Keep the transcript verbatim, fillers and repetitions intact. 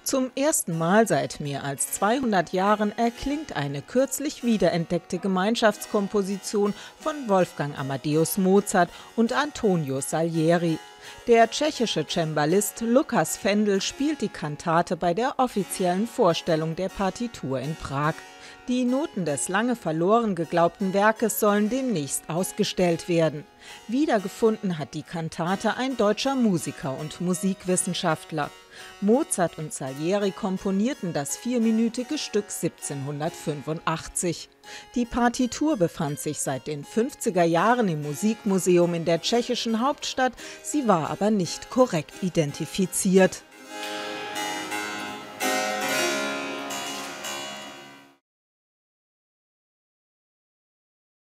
Zum ersten Mal seit mehr als zweihundert Jahren erklingt eine kürzlich wiederentdeckte Gemeinschaftskomposition von Wolfgang Amadeus Mozart und Antonio Salieri. Der tschechische Cembalist Lukas Fendl spielt die Kantate bei der offiziellen Vorstellung der Partitur in Prag. Die Noten des lange verloren geglaubten Werkes sollen demnächst ausgestellt werden. Wiedergefunden hat die Kantate ein deutscher Musiker und Musikwissenschaftler. Mozart und Salieri komponierten das vierminütige Stück siebzehnhundertfünfundachtzig. Die Partitur befand sich seit den fünfziger Jahren im Musikmuseum in der tschechischen Hauptstadt, sie war aber nicht korrekt identifiziert.